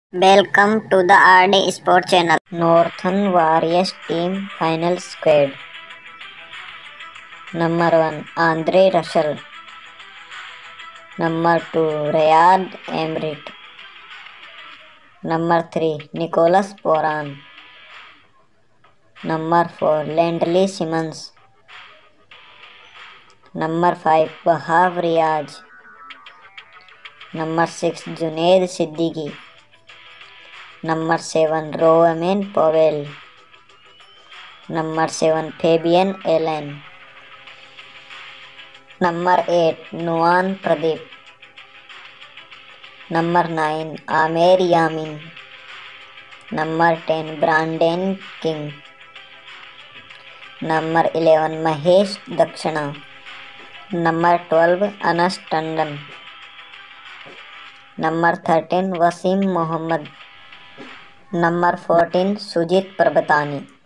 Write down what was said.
Welcome to the RD Sport channel. Northern Warriors team final squad. Number 1 Andre Russell. Number 2 Riyad Emrit. Number 3 Nicholas Poran. Number 4 Lendley Simmons. Number 5 Wahab Riaz. Number 6 Junaid Siddiqui. Number 7 Romain Powell. Number 7 Fabian Allen. Number 8 Nuan Pradeep. Number 9 Amer Yamin. Number 10 Brandon King. Number 11 Mahesh Dakshina. Number 12 Anas Tandon. Number 13 Wasim Mohammad. Number 14 Sujit Prabhatani.